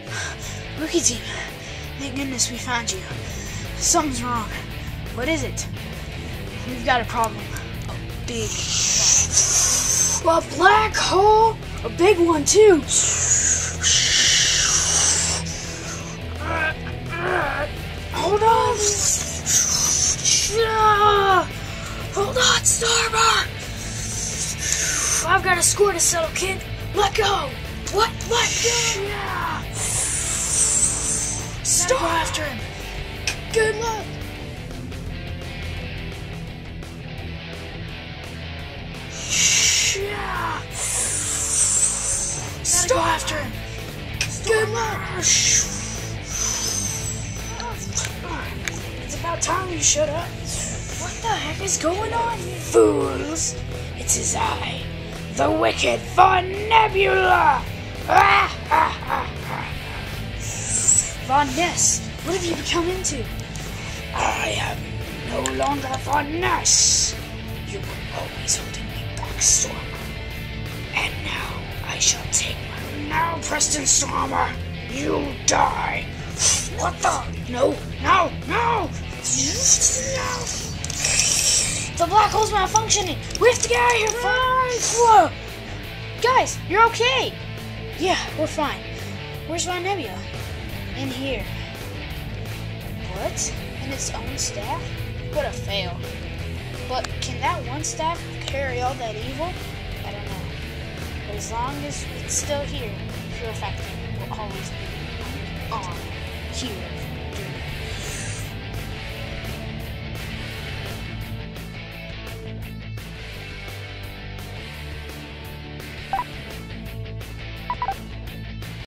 Rookie team, thank goodness we found you. Something's wrong. What is it? We've got a problem. A big one. A black hole? A big one too. Hold on. Hold on, Starbar. I've got a score to settle, kid. Let go. What? Let go. Yeah. Stop after him. Good luck. Yeah. Stop after him. Good luck. It's about time you shut up. What the heck is going on? Fools! It is I, the wicked Von Nebula! Von Ness, what have you become into? I am no longer Von Ness. You were always holding me back, Stormer. And now I shall take my... Now, Preston Stormer, you die. What the? No, no, no! No! The black hole's malfunctioning! We have to get out of here! Whoa! Guys, you're okay! Yeah, we're fine. Where's Von Nebula? In here. What? In its own staff? What a fail. But can that one staff carry all that evil? I don't know. But as long as it's still here, Pure Factor will always be our hero.